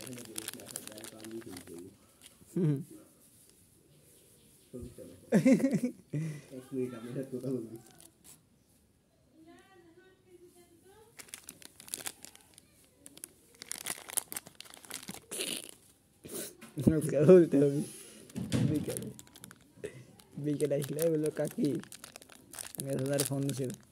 एक मिनट আমি এটা কথা বলবি उसका बोलते हो भी क्या डाइस ले बोलो काकी मेरे सारे फोन से